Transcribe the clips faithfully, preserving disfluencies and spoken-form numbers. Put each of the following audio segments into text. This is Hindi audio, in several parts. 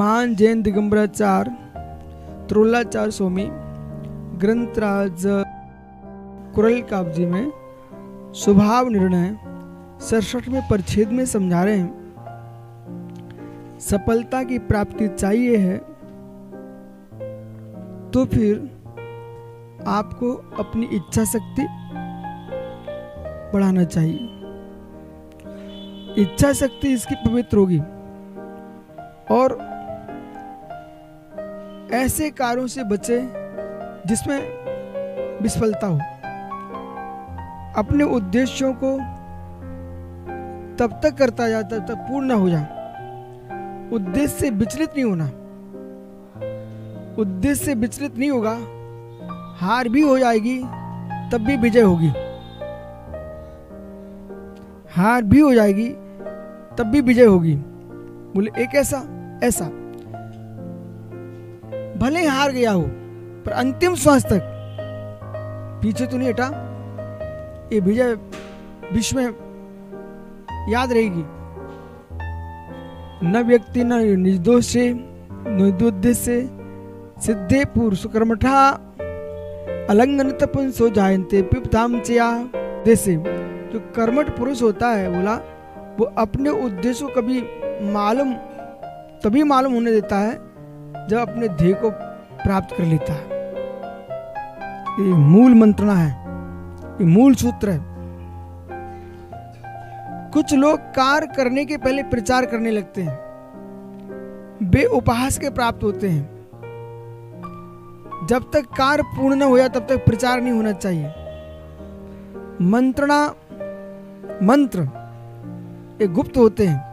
महान जैन दिगंबराचार्य त्रोलाचार्य स्वामी ग्रंथराज कुरल काब्जी में स्वभाव निर्णय सड़सठवें परिच्छेद में समझा रहे हैं, सफलता की प्राप्ति चाहिए है तो फिर आपको अपनी इच्छा शक्ति बढ़ाना चाहिए। इच्छा शक्ति इसकी पवित्र होगी और ऐसे कार्यों से बचे जिसमें विफलता हो। अपने उद्देश्यों को तब तक करता जाता तब तक पूर्ण हो जाए। उद्देश्य से विचलित नहीं होना। उद्देश्य से विचलित नहीं होगा, हार भी हो जाएगी तब भी विजय होगी। हार भी हो जाएगी तब भी विजय होगी। बोले एक ऐसा ऐसा भले ही हार गया हो पर अंतिम श्वास तक पीछे तो नहीं हटा, ये विजय विश्व में याद रहेगी। न व्यक्ति न निर्दोष से निर्दोष से सिद्धे पुरुष कर्मठा अलंघन तपन सो जायन्ते पिपताम चया। जैसे जो कर्मठ पुरुष होता है, बोला वो अपने उद्देश्य को कभी मालूम तभी मालूम होने देता है जब अपने ध्येय को प्राप्त कर लेता है। ये मूल मंत्रणा है, ये मूल सूत्र है। कुछ लोग कार्य करने के पहले प्रचार करने लगते हैं, वे उपहास के प्राप्त होते हैं। जब तक कार्य पूर्ण न होया तब तक प्रचार नहीं होना चाहिए। मंत्रणा मंत्र ये गुप्त होते हैं।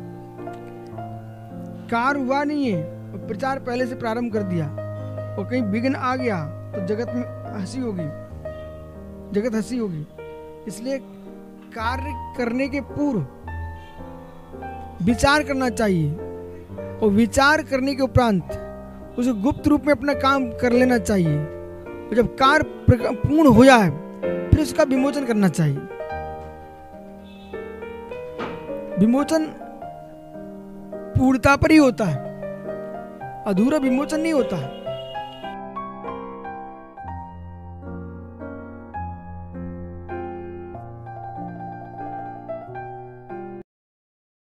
कार्य हुआ नहीं है और प्रचार पहले से प्रारंभ कर दिया और कहीं विघ्न आ गया तो जगत में हंसी होगी, जगत हंसी होगी। इसलिए कार्य करने के पूर्व विचार करना चाहिए और विचार करने के उपरांत उसे गुप्त रूप में अपना काम कर लेना चाहिए। और जब कार्य पूर्ण हो जाए फिर उसका विमोचन करना चाहिए। विमोचन पूर्णता पर ही होता है, अधूरा विमोचन नहीं होता है।